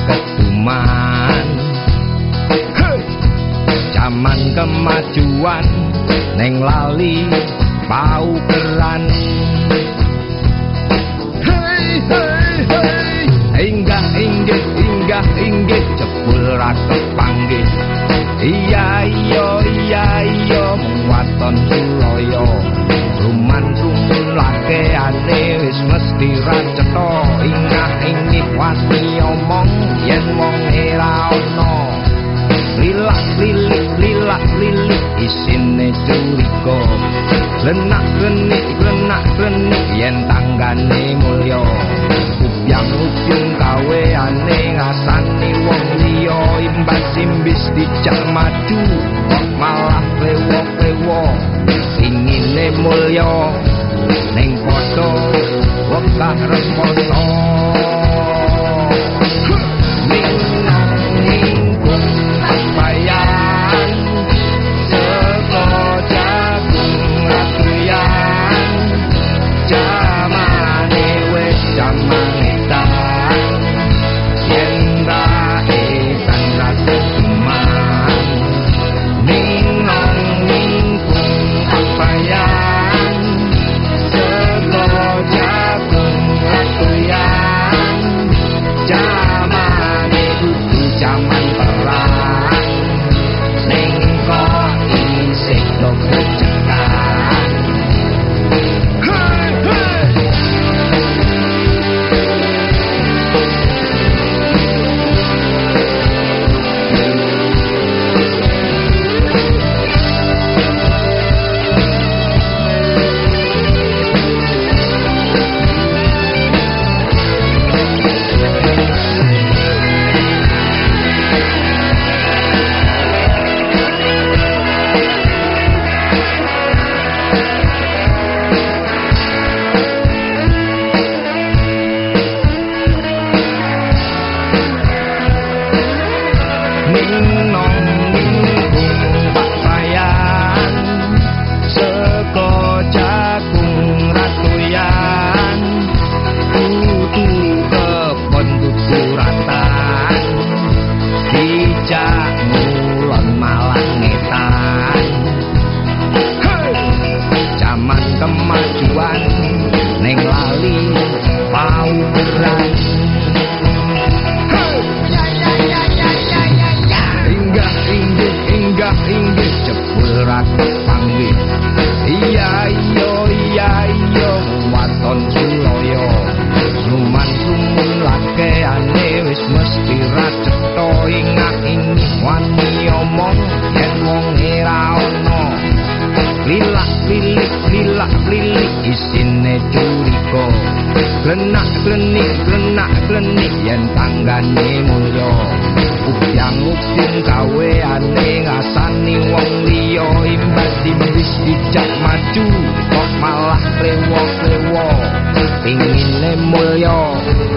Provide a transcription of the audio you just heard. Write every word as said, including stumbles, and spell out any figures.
keduman. Hey! Zaman kemajuan neng lali paugeran. Hey hey hey, inggah inggih inggah inggih jebul ra kepanggih. Iya iya iya iya waton Sulaya. Ruman rumun lakeane wis mesti ra cetha. Ingah ingih wani omong yen wong ora ana. Lilak lilik lilak lilik isine curiga. Lenak lenik lenak lenik yen tanggane mulya. Ubyang ubyung kaweane ngasani wong liya. Imbas simbis dijak maju kok malah klewo-klewo. Ingine mulya ning padha wekah reposo. Kemajuan neng lali paugeran. Ya ya ya ya ya ya ya. Inggah inggih inggah inggih jebul ra kepanggih. Iya iya iya iya waton Sulaya. Ruman rumun lakeane wis mesti ra cetha. Ingah ingih wani omong yen wong ora ana. Lilak lilik lilak lilik isine curiga. Glenak glenik glenak glenik yen tanggane mulya. Ubyang ubyung kaweane ngasani wong liya. Imbas simbis dijak maju kok malah klewo-klewo. Ingine mulya